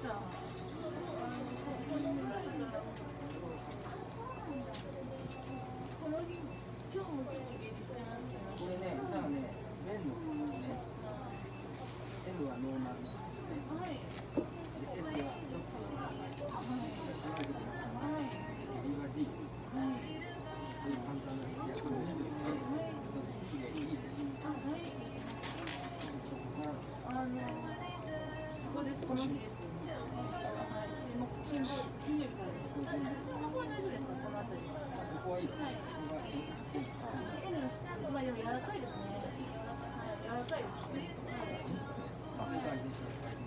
した。この日、今日もちょっと下痢してます。 これね、じゃあね、麺のね、M はノーマルなんですね。 はい。 で、S はちょっとはい。B は D。はい。簡単な役をしておいて、いいです。 はい。ここです。この日です。はい。もう金曜日からです。ここは大丈夫ですか？この辺り。 ここはいい。ここがいい。 まあでも柔らかいですね。柔らかいです。 まあ、そういう感じにしてください。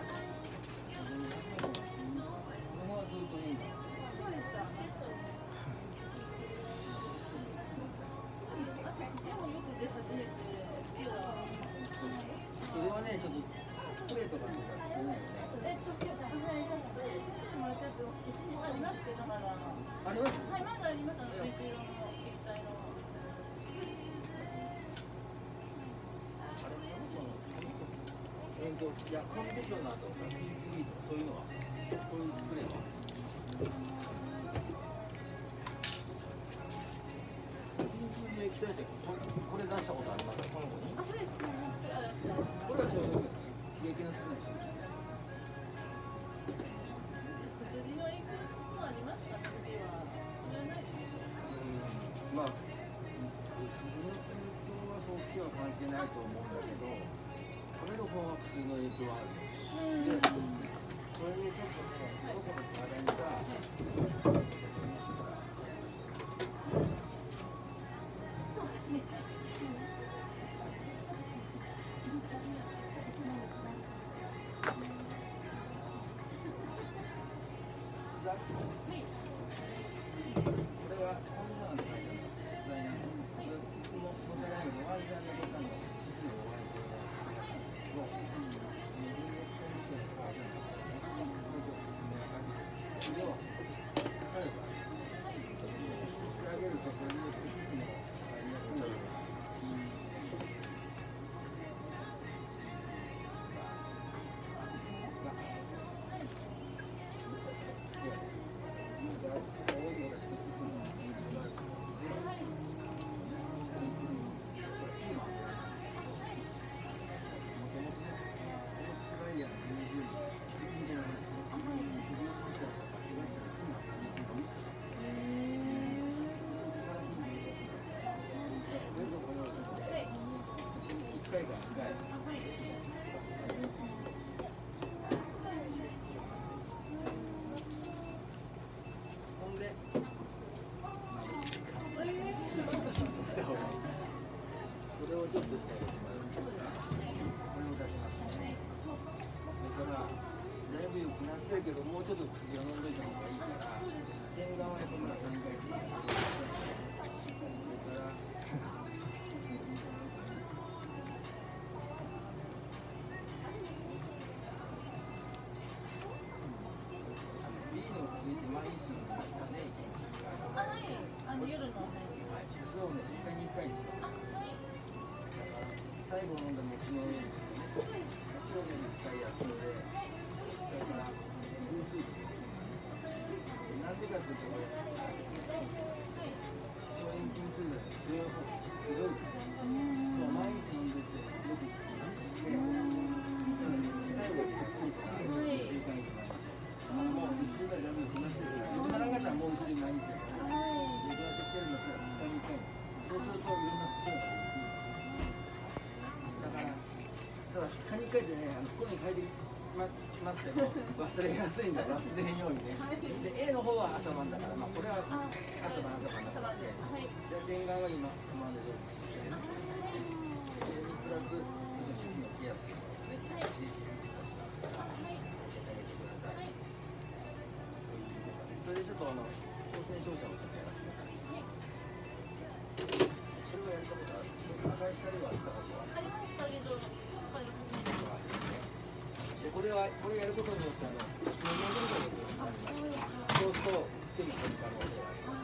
このままずっといいんだ。 そうでした。でもよく出始めて、 それはね、ちょっとスプレーとかとか少ないよね。 もらったやつ、うちにありますけど、だから。 あります？ はい、まだあります。ピンク色の液体の。 いや、コンディショナーとか、ピーチリーとか、そういうのは、こういうスプレーは。ピンクの液体ってこれ出したことありますか？この子に。 あ、そうです。 これは消毒刺激の少ない消毒。 薬の影響もありますか？次は。それはないですか？ まあ、薬の影響はそうきは関係ないと思うんだけど、食べる方は薬の影響はある。で、それでちょっとね、どこの体にさ、それをちょっとしたいと思います。これを出しますね。だから、だいぶ良くなってるけど、もうちょっと薬を飲んどいた方がいいから、点眼はやっぱまだ3ヶ月それから、B の薬って毎日飲みますかね、1日1回。 はい。夜の。 はい。それをね、2日に1回にします。最後飲んだも昨日のようにですね、今日の1回休んで、2日から2分水分。なんでかというと、これ、消炎鎮痛剤の強い方、強い。もう毎日飲んでて、よく聞きますね。最後についたら1週間以上毎日。もう1週間じゃなくて、良くならなかったらもう1週間毎日やから、良くなってきてるんだったら2日に1回です。そうすると、いろんな副作用が出てくるんですよ。ただ2日に1回でね、ここに書いてますけど、忘れやすいんだ、忘れんようにね。で、A の方は朝晩だから、まあ、これは朝晩だからで、で、電眼は今、まで通りして、それにプラス、ちょっと皮膚のケアするのでね、CC に出しますから、やってあげてください。それでちょっと当選証者をちょっとやらせてください。それはやったことある？赤い光はあったことは？ ありますか？ でこれやることによって血の巡りが良くなります。そうすると手に入る可能性があります。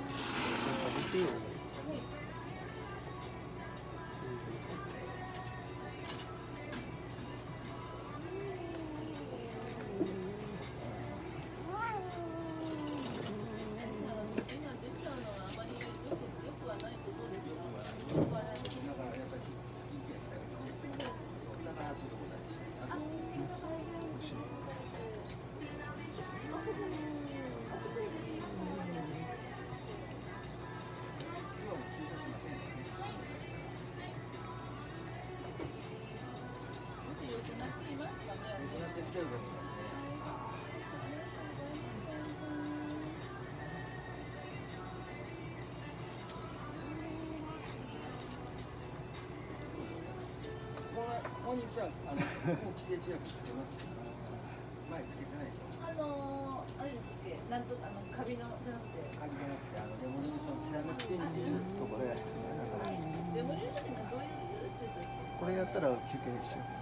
こんにちは。もう寄生虫薬つけます。前つけてないでしょ。 あれですっけ、なんとカビのじゃなくて。 カビじゃなくてレモネーションセラミックテンっていうところや。 レモネーションってどういうやつですか。 これやったら休憩しよう。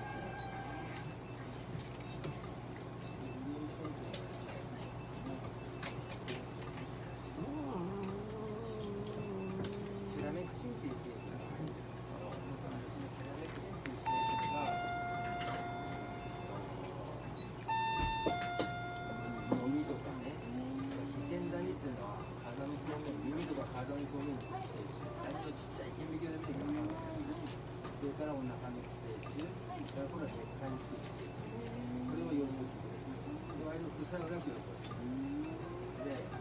セラミックチンっていう成分がゴミとかね、非線ダニっていうのは体の表面、耳とか体の表面に寄生虫、ダニのちっちゃい顕微鏡で見てくるそれからお腹の寄生虫、それから今度は血管につく寄生虫、これを予防してくれる。で、割と副作用なく予防してくれる。で、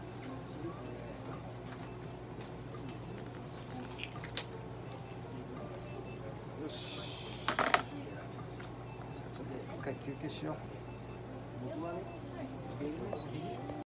よし。一回休憩しよう。 僕はね、